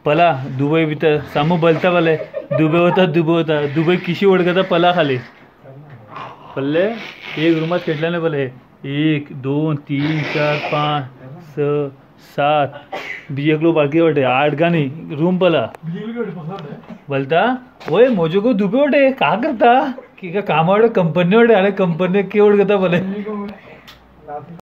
पला दुबई भीतर सामू बलता पले दुबई होता दुबई किशी ओळखता पला खाली पल्ले एक रूमात खेळल्याने पले 1 2 3 4 5 6 7 बीजे लोग बाकी वटे 8 गानी रूम पला बोलता ओए मोजो को दुबे वटे का करता की का काम कंपनी वटे अरे कंपनी के ओळखता पले